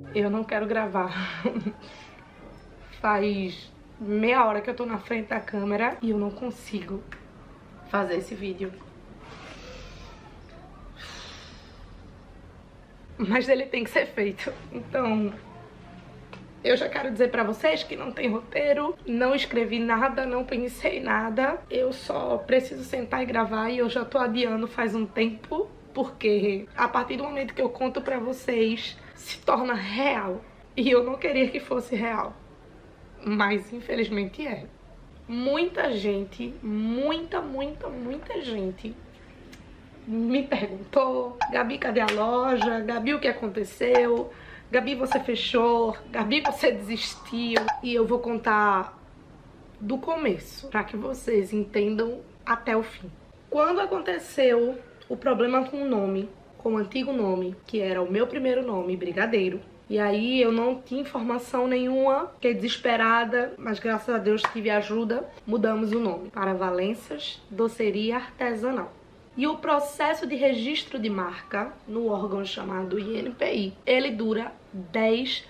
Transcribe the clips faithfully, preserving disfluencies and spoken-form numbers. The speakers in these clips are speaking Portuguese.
Eu não quero gravar. Faz meia hora que eu tô na frente da câmera e eu não consigo fazer esse vídeo. Mas ele tem que ser feito. Então, eu já quero dizer pra vocês que não tem roteiro, não escrevi nada, não pensei nada. Eu só preciso sentar e gravar e eu já tô adiando faz um tempo, porque a partir do momento que eu conto pra vocês, se torna real. E eu não queria que fosse real, mas infelizmente é. Muita gente, muita, muita, muita gente me perguntou: Gabi, cadê a loja? Gabi, o que aconteceu? Gabi, você fechou? Gabi, você desistiu? E eu vou contar do começo, pra que vocês entendam até o fim. Quando aconteceu o problema com o nome, com o antigo nome, que era o meu primeiro nome, Brigadeiro, e aí eu não tinha informação nenhuma, fiquei desesperada, mas graças a Deus tive ajuda, mudamos o nome para Valências Doceria Artesanal. E o processo de registro de marca no órgão chamado I N P I, ele dura dez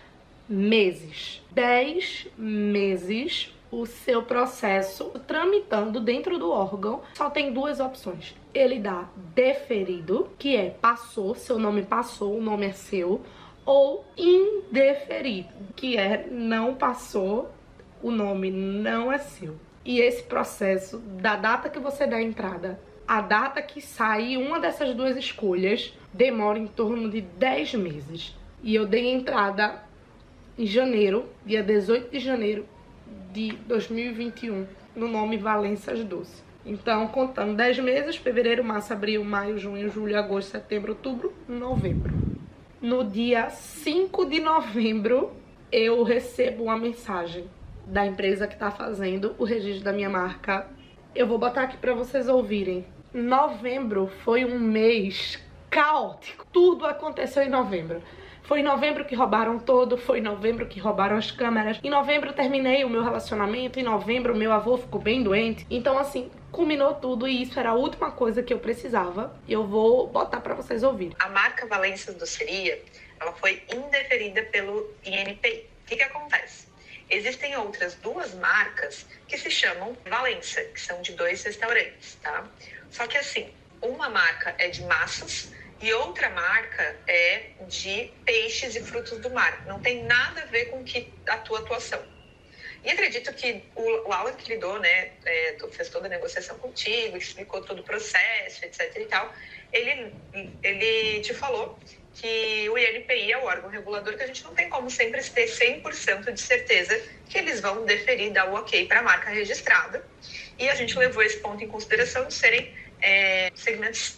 meses. dez meses o seu processo tramitando dentro do órgão. Só tem duas opções. Ele dá deferido, que é passou, seu nome passou, o nome é seu, ou indeferido, que é não passou, o nome não é seu. E esse processo, da data que você dá a entrada, a data que sai uma dessas duas escolhas, demora em torno de dez meses. E eu dei entrada em janeiro, dia dezoito de janeiro de dois mil e vinte e um, no nome Valências Doce. Então, contando dez meses, fevereiro, março, abril, maio, junho, julho, agosto, setembro, outubro, novembro. No dia cinco de novembro, eu recebo uma mensagem da empresa que tá fazendo o registro da minha marca. Eu vou botar aqui pra vocês ouvirem. Novembro foi um mês caótico. Tudo aconteceu em novembro. Foi em novembro que roubaram todo, foi em novembro que roubaram as câmeras. Em novembro eu terminei o meu relacionamento, em novembro meu avô ficou bem doente. Então assim, culminou tudo e isso era a última coisa que eu precisava. E eu vou botar pra vocês ouvirem. A marca Valências Doceria, ela foi indeferida pelo I N P I. O que que acontece? Existem outras duas marcas que se chamam Valência, que são de dois restaurantes, tá? Só que assim, uma marca é de massas e outra marca é de peixes e frutos do mar. Não tem nada a ver com que a tua atuação. E acredito que o, o Alan que lidou, né, é, fez toda a negociação contigo, explicou todo o processo, etc e tal, ele, ele te falou que o I N P I é o órgão regulador que a gente não tem como sempre ter cem por cento de certeza que eles vão deferir, dar o ok para a marca registrada. E a gente levou esse ponto em consideração de serem é, segmentos,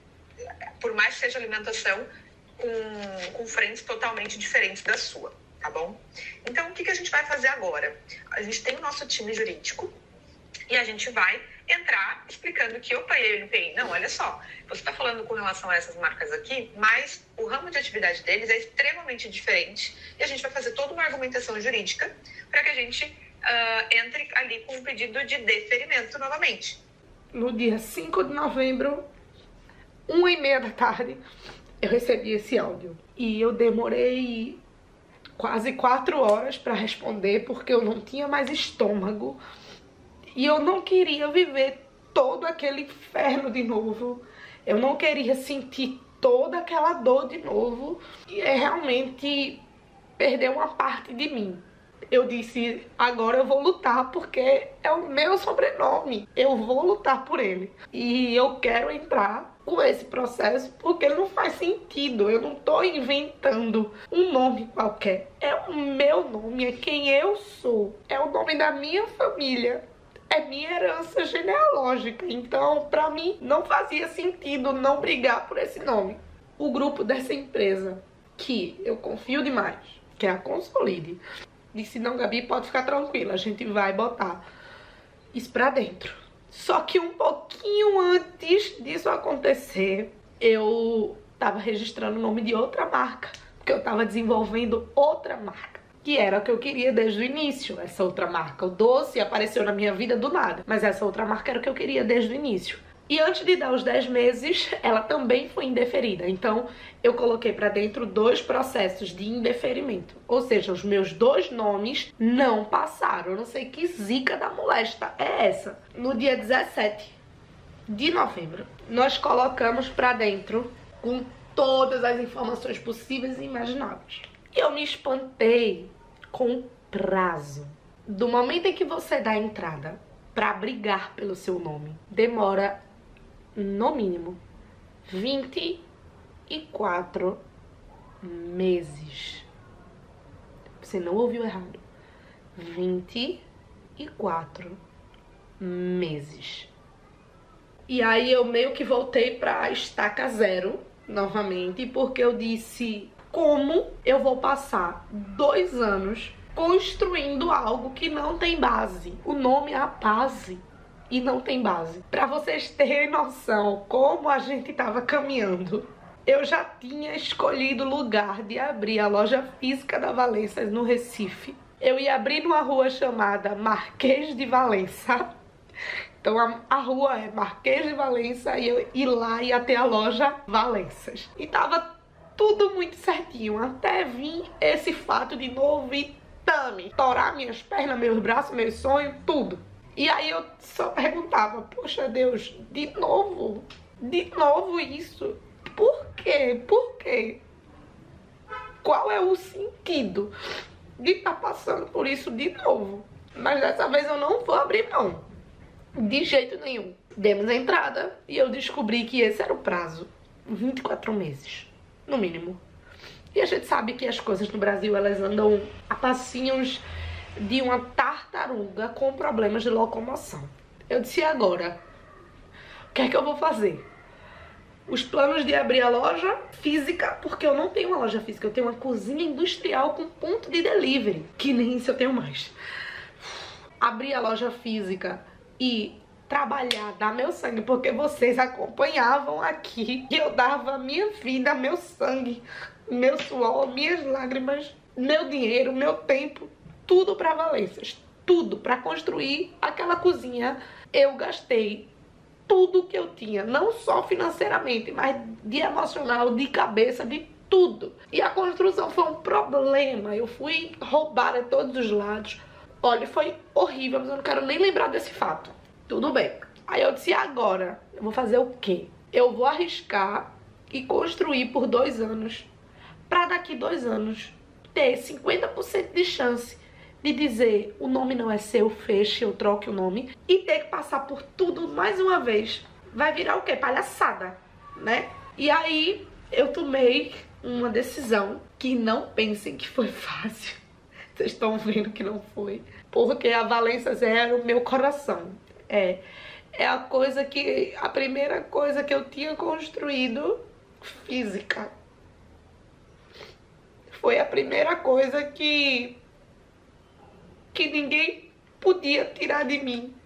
por mais que seja alimentação, com, com frentes totalmente diferentes da sua, tá bom? Então, o que, que a gente vai fazer agora? A gente tem o nosso time jurídico e a gente vai entrar explicando que, opa, I N P I, não, olha só, você está falando com relação a essas marcas aqui, mas o ramo de atividade deles é extremamente diferente e a gente vai fazer toda uma argumentação jurídica para que a gente uh, entre ali com um pedido de deferimento novamente. No dia cinco de novembro, uma e meia da tarde, eu recebi esse áudio. E eu demorei quase quatro horas para responder, porque eu não tinha mais estômago. E eu não queria viver todo aquele inferno de novo. Eu não queria sentir toda aquela dor de novo. E é realmente perder uma parte de mim. Eu disse, agora eu vou lutar porque é o meu sobrenome. Eu vou lutar por ele. E eu quero entrar com esse processo porque não faz sentido. Eu não tô inventando um nome qualquer. É o meu nome, é quem eu sou. É o nome da minha família. É minha herança genealógica. Então, pra mim, não fazia sentido não brigar por esse nome. O grupo dessa empresa, que eu confio demais, que é a Consolide, disse, não, Gabi, pode ficar tranquila, a gente vai botar isso pra dentro. Só que um pouquinho antes disso acontecer, eu tava registrando o nome de outra marca, porque eu tava desenvolvendo outra marca, que era o que eu queria desde o início. Essa outra marca, o doce, apareceu na minha vida do nada, mas essa outra marca era o que eu queria desde o início. E antes de dar os dez meses, ela também foi indeferida. Então, eu coloquei pra dentro dois processos de indeferimento. Ou seja, os meus dois nomes não passaram. Eu não sei que zica da molesta é essa. No dia dezessete de novembro, nós colocamos pra dentro com todas as informações possíveis e imagináveis. E eu me espantei com o prazo. Do momento em que você dá a entrada pra brigar pelo seu nome, demora no mínimo vinte e quatro meses. Você não ouviu errado. vinte e quatro meses. E aí eu meio que voltei pra estaca zero novamente, porque eu disse: como eu vou passar dois anos construindo algo que não tem base? O nome é a base e não tem base. Pra vocês terem noção como a gente tava caminhando, eu já tinha escolhido o lugar de abrir a loja física da Valença no Recife. Eu ia abrir numa rua chamada Marquês de Valença. Então a, a rua é Marquês de Valença e eu ir lá ia ter a loja Valenças. E tava tudo muito certinho, até vir esse fato de novo e tame, torar minhas pernas, meus braços, meus sonhos, tudo. E aí eu só perguntava: poxa Deus, de novo? De novo isso? Por quê? Por quê? Qual é o sentido de estar passando por isso de novo? Mas dessa vez eu não vou abrir não, de jeito nenhum. Demos a entrada e eu descobri que esse era o prazo. vinte e quatro meses, no mínimo. E a gente sabe que as coisas no Brasil, elas andam a passinhos de uma tartaruga com problemas de locomoção. Eu disse: agora, o que é que eu vou fazer? Os planos de abrir a loja física, porque eu não tenho uma loja física, eu tenho uma cozinha industrial com ponto de delivery, que nem isso eu tenho mais. Abrir a loja física e trabalhar, dar meu sangue, porque vocês acompanhavam aqui que eu dava minha vida, meu sangue, meu suor, minhas lágrimas, meu dinheiro, meu tempo, tudo pra Valenças, tudo pra construir aquela cozinha. Eu gastei tudo que eu tinha, não só financeiramente, mas de emocional, de cabeça, de tudo. E a construção foi um problema, eu fui roubada de todos os lados. Olha, foi horrível, mas eu não quero nem lembrar desse fato. Tudo bem. Aí eu disse: agora, eu vou fazer o quê? Eu vou arriscar e construir por dois anos, pra daqui dois anos ter cinquenta por cento de chance de dizer: o nome não é seu, feche, eu troque o nome, e ter que passar por tudo mais uma vez. Vai virar o quê? Palhaçada, né? E aí eu tomei uma decisão que não pensem que foi fácil. Vocês estão vendo que não foi. Porque a Valenças era o meu coração. É, é a coisa que... A primeira coisa que eu tinha construído física. Foi a primeira coisa que... que ninguém podia tirar de mim.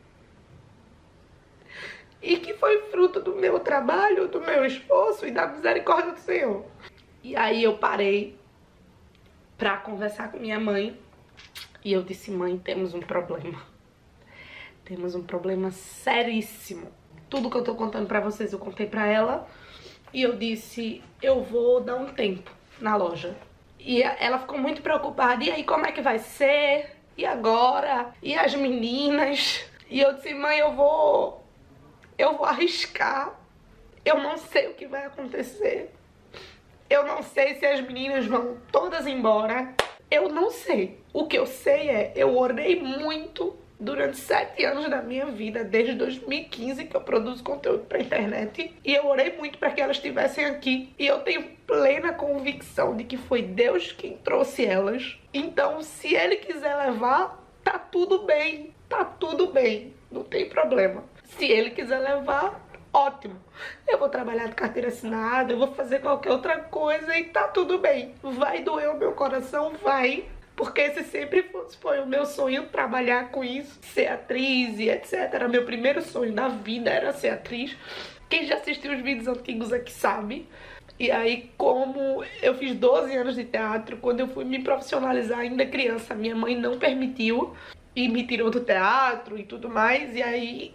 E que foi fruto do meu trabalho, do meu esforço e da misericórdia do Senhor. E aí eu parei pra conversar com minha mãe. E eu disse: mãe, temos um problema. Temos um problema seríssimo. Tudo que eu tô contando pra vocês eu contei pra ela. E eu disse: eu vou dar um tempo na loja. E ela ficou muito preocupada. E aí, como é que vai ser? E agora? E as meninas? E eu disse: mãe, eu vou... Eu vou arriscar. Eu não sei o que vai acontecer. Eu não sei se as meninas vão todas embora. Eu não sei. O que eu sei é, eu orei muito durante sete anos da minha vida, desde dois mil e quinze que eu produzo conteúdo pra internet. E eu orei muito para que elas estivessem aqui. E eu tenho plena convicção de que foi Deus quem trouxe elas. Então, se Ele quiser levar, tá tudo bem. Tá tudo bem. Não tem problema. Se Ele quiser levar, ótimo. Eu vou trabalhar de carteira assinada, eu vou fazer qualquer outra coisa e tá tudo bem. Vai doer o meu coração? Vai. Porque esse sempre foi o meu sonho, trabalhar com isso, ser atriz e etcétera. Meu primeiro sonho da vida era ser atriz. Quem já assistiu os vídeos antigos aqui sabe. E aí, como eu fiz doze anos de teatro, quando eu fui me profissionalizar ainda criança, minha mãe não permitiu e me tirou do teatro e tudo mais. E aí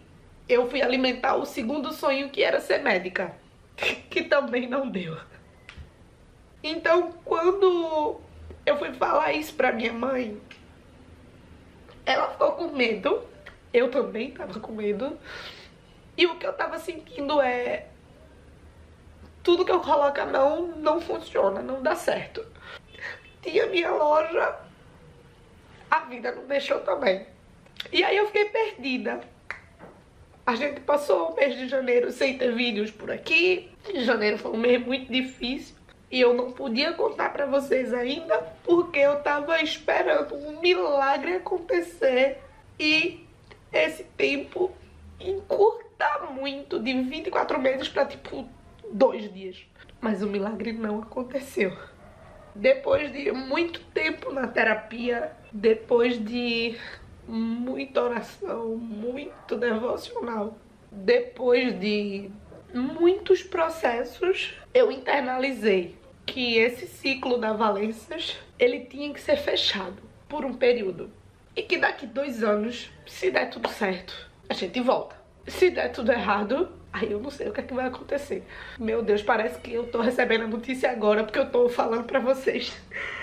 eu fui alimentar o segundo sonho, que era ser médica, que também não deu. Então, quando eu fui falar isso pra minha mãe, ela ficou com medo, eu também tava com medo, e o que eu tava sentindo é: tudo que eu coloco a mão não funciona, não dá certo. Tinha minha loja, a vida não deixou também. E aí eu fiquei perdida. A gente passou o mês de janeiro sem ter vídeos por aqui. Janeiro foi um mês muito difícil e eu não podia contar pra vocês ainda, porque eu tava esperando um milagre acontecer e esse tempo encurtar muito, de vinte e quatro meses pra tipo dois dias. Mas o milagre não aconteceu. Depois de muito tempo na terapia, depois de muita oração, muito devocional, depois de muitos processos, eu internalizei que esse ciclo da Valências, ele tinha que ser fechado por um período. E que daqui dois anos, se der tudo certo, a gente volta. Se der tudo errado, aí eu não sei o que é que vai acontecer. Meu Deus, parece que eu tô recebendo a notícia agora, porque eu tô falando pra vocês.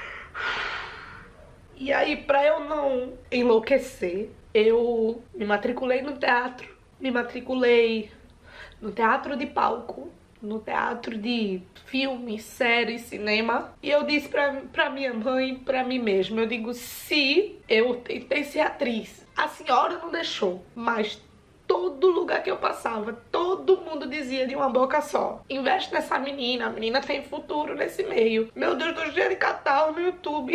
E aí, pra eu não enlouquecer, eu me matriculei no teatro. Me matriculei no teatro de palco, no teatro de filme, série, cinema. E eu disse pra, pra minha mãe, pra mim mesma, eu digo: se eu tentei ser atriz, a senhora não deixou, mas todo lugar que eu passava, todo mundo dizia de uma boca só: investe nessa menina, a menina tem futuro nesse meio. Meu Deus, tô cheia de catálogo no YouTube.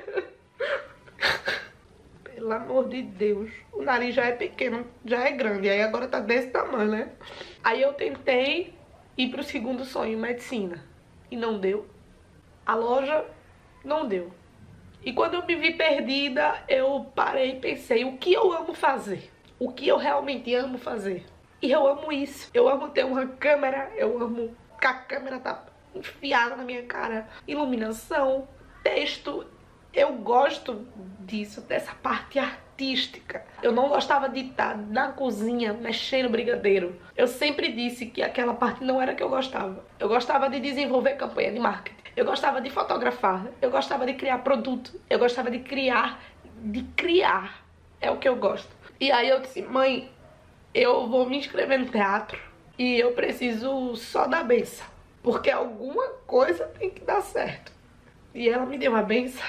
Pelo amor de Deus, o nariz já é pequeno, já é grande, aí agora tá desse tamanho, né? Aí eu tentei ir pro segundo sonho, medicina, e não deu. A loja não deu. E quando eu me vi perdida, eu parei e pensei: o que eu amo fazer? O que eu realmente amo fazer? E eu amo isso. Eu amo ter uma câmera, eu amo que a câmera tá enfiada na minha cara. Iluminação, texto. Eu gosto disso, dessa parte artística. Eu não gostava de estar na cozinha mexendo brigadeiro. Eu sempre disse que aquela parte não era que eu gostava. Eu gostava de desenvolver campanha de marketing. Eu gostava de fotografar. Eu gostava de criar produto. Eu gostava de criar, de criar. É o que eu gosto. E aí eu disse: mãe, eu vou me inscrever no teatro e eu preciso só da benção, porque alguma coisa tem que dar certo. E ela me deu a benção.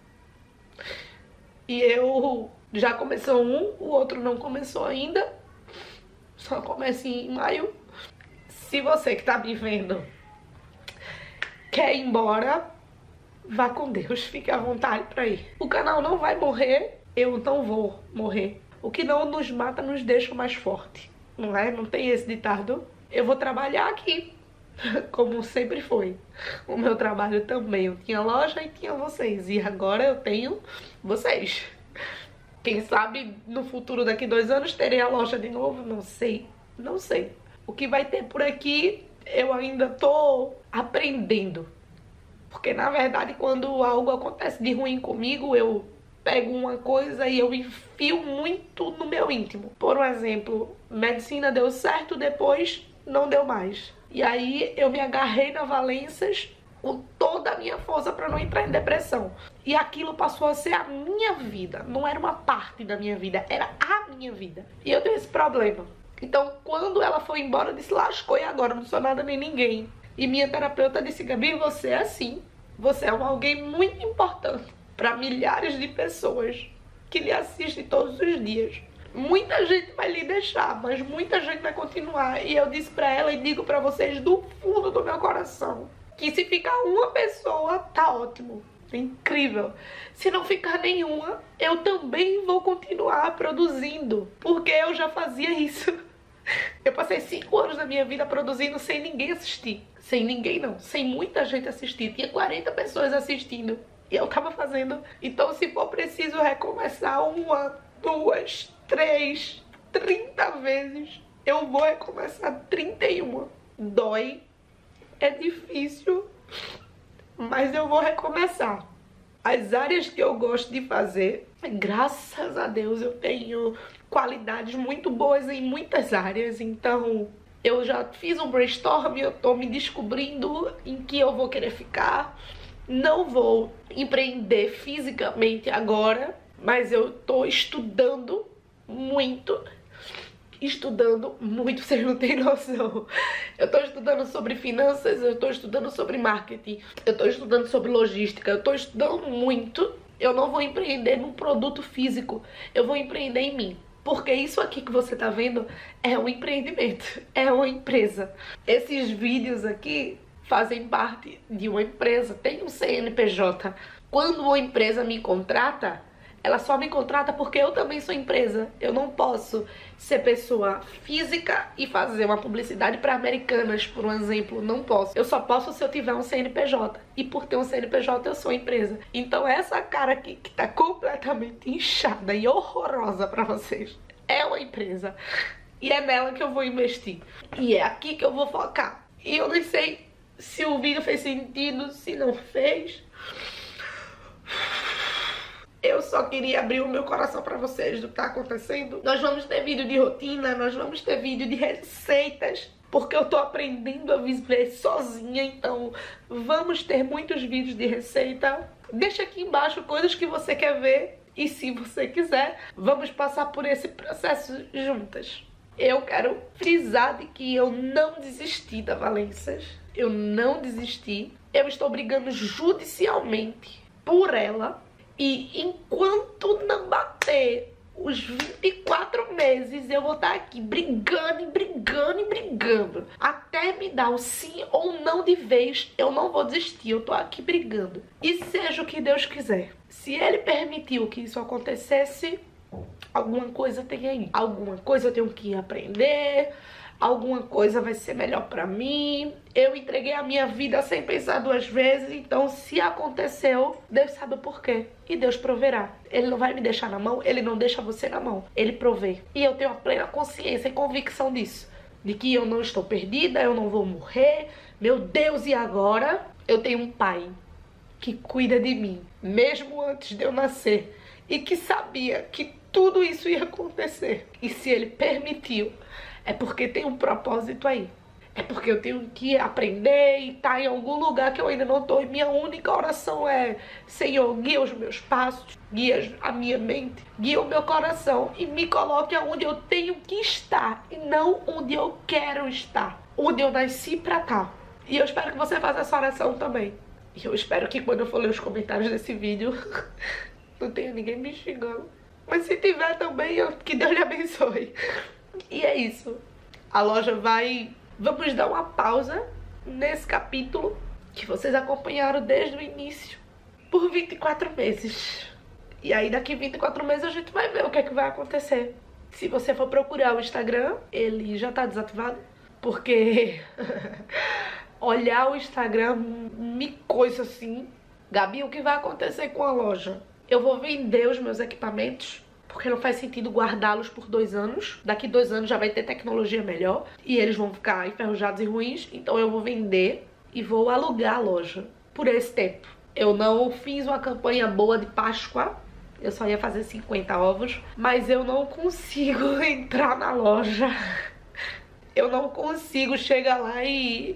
E eu já começou um, o outro não começou ainda. Só começa em maio. Se você que tá me vendo quer ir embora, vá com Deus, fique à vontade pra ir. O canal não vai morrer, eu não vou morrer. O que não nos mata nos deixa mais forte, não é? Não tem esse ditado? Eu vou trabalhar aqui, como sempre foi. O meu trabalho também. Eu tinha loja e tinha vocês. E agora eu tenho vocês. Quem sabe no futuro, daqui dois anos, terei a loja de novo? Não sei. Não sei. O que vai ter por aqui, eu ainda tô aprendendo. Porque, na verdade, quando algo acontece de ruim comigo, eu pego uma coisa e eu enfio muito no meu íntimo. Por um exemplo, medicina deu certo, depois não deu mais. E aí eu me agarrei na Valências com toda a minha força para não entrar em depressão. E aquilo passou a ser a minha vida. Não era uma parte da minha vida, era a minha vida. E eu tenho esse problema. Então, quando ela foi embora, eu disse: lascou, e agora? Não sou nada nem ninguém. E minha terapeuta disse: Gabi, você é assim. Você é um alguém muito importante para milhares de pessoas que lhe assistem todos os dias. Muita gente vai lhe deixar, mas muita gente vai continuar. E eu disse pra ela e digo pra vocês do fundo do meu coração que se ficar uma pessoa, tá ótimo, é incrível. Se não ficar nenhuma, eu também vou continuar produzindo, porque eu já fazia isso. Eu passei cinco anos da minha vida produzindo sem ninguém assistir. Sem ninguém não, sem muita gente assistir. Tinha quarenta pessoas assistindo e eu tava fazendo. Então, se for preciso recomeçar uma, duas, três, trinta vezes, eu vou recomeçar trinta e uma. Dói, é difícil, mas eu vou recomeçar. as áreas que eu gosto de fazer, graças a Deus eu tenho qualidades muito boas em muitas áreas, então eu já fiz um brainstorm, eu tô me descobrindo em que eu vou querer ficar. Não vou empreender fisicamente agora, mas eu tô estudando muito, estudando muito, vocês não têm noção. Eu tô estudando sobre finanças, eu tô estudando sobre marketing, eu tô estudando sobre logística, eu tô estudando muito. Eu não vou empreender num produto físico, eu vou empreender em mim. Porque isso aqui que você tá vendo é um empreendimento, é uma empresa. Esses vídeos aqui fazem parte de uma empresa, tem um C N P J. Quando uma empresa me contrata, ela só me contrata porque eu também sou empresa. Eu não posso ser pessoa física e fazer uma publicidade para Americanas, por um exemplo. Não posso. Eu só posso se eu tiver um C N P J. E por ter um C N P J, eu sou empresa. Então essa cara aqui, que tá completamente inchada e horrorosa para vocês, é uma empresa. E é nela que eu vou investir. E é aqui que eu vou focar. E eu não sei se o vídeo fez sentido, se não fez. Eu só queria abrir o meu coração pra vocês do que tá acontecendo. Nós vamos ter vídeo de rotina, nós vamos ter vídeo de receitas, porque eu tô aprendendo a viver sozinha, então vamos ter muitos vídeos de receita. Deixa aqui embaixo coisas que você quer ver e, se você quiser, vamos passar por esse processo juntas. Eu quero frisar de que eu não desisti da Valências. Eu não desisti. Eu estou brigando judicialmente por ela. E enquanto não bater os vinte e quatro meses, eu vou estar aqui brigando e brigando e brigando. Até me dar o sim ou não de vez, eu não vou desistir. Eu tô aqui brigando. E seja o que Deus quiser. Se Ele permitiu que isso acontecesse, alguma coisa tem aí. Alguma coisa eu tenho que aprender. Alguma coisa vai ser melhor pra mim. Eu entreguei a minha vida sem pensar duas vezes. Então, se aconteceu, Deus sabe o porquê. E Deus proverá. Ele não vai me deixar na mão. Ele não deixa você na mão. Ele provê. E eu tenho a plena consciência e convicção disso. De que eu não estou perdida. Eu não vou morrer. Meu Deus, e agora? Eu tenho um pai que cuida de mim. Mesmo antes de eu nascer. E que sabia que tudo isso ia acontecer. E se Ele permitiu, é porque tem um propósito aí. É porque eu tenho que aprender e estar em algum lugar que eu ainda não estou. E minha única oração é: Senhor, guia os meus passos, guia a minha mente, guia o meu coração e me coloque onde eu tenho que estar e não onde eu quero estar. Onde eu nasci pra cá. E eu espero que você faça essa oração também. E eu espero que quando eu for ler os comentários desse vídeo, não tenha ninguém me xingando. Mas se tiver também, eu, que Deus lhe abençoe. E é isso. A loja vai... Vamos dar uma pausa nesse capítulo que vocês acompanharam desde o início por vinte e quatro meses. E aí daqui vinte e quatro meses a gente vai ver o que é que vai acontecer. Se você for procurar o Instagram, ele já tá desativado. Porque olhar o Instagram me coisa assim. Gabi, o que vai acontecer com a loja? Eu vou vender os meus equipamentos, porque não faz sentido guardá-los por dois anos. Daqui dois anos já vai ter tecnologia melhor e eles vão ficar enferrujados e ruins. Então eu vou vender e vou alugar a loja por esse tempo. Eu não fiz uma campanha boa de Páscoa. Eu só ia fazer cinquenta ovos. Mas eu não consigo entrar na loja. Eu não consigo chegar lá e...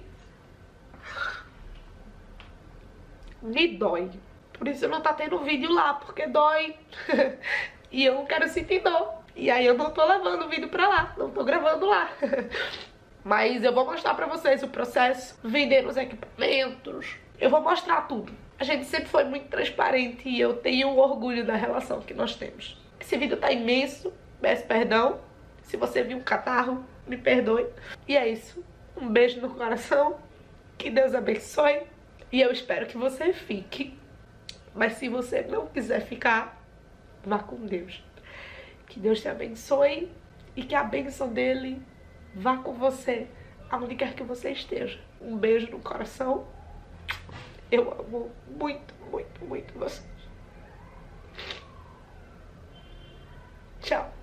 me dói. Por isso não tá tendo vídeo lá, porque dói. E eu não quero sentir dor. E aí eu não tô levando o vídeo pra lá. Não tô gravando lá. Mas eu vou mostrar pra vocês o processo. Vender os equipamentos. Eu vou mostrar tudo. A gente sempre foi muito transparente. E eu tenho orgulho da relação que nós temos. Esse vídeo tá imenso. Peço perdão. Se você viu um catarro, me perdoe. E é isso. Um beijo no coração. Que Deus abençoe. E eu espero que você fique. Mas se você não quiser ficar, vá com Deus. Que Deus te abençoe e que a bênção dele vá com você aonde quer que você esteja. Um beijo no coração. Eu amo muito, muito, muito vocês. Tchau.